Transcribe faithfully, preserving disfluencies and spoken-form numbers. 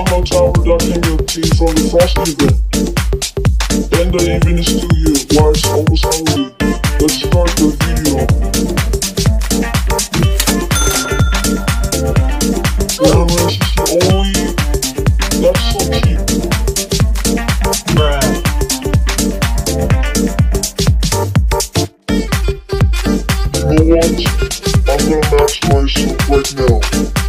no tower ducking your teeth from the frosty event. And the even is still here, why it's almost hungry. Let's start the video. One recipe only, that's so cheap. Bruh. You know what? I'm gonna max myself right now.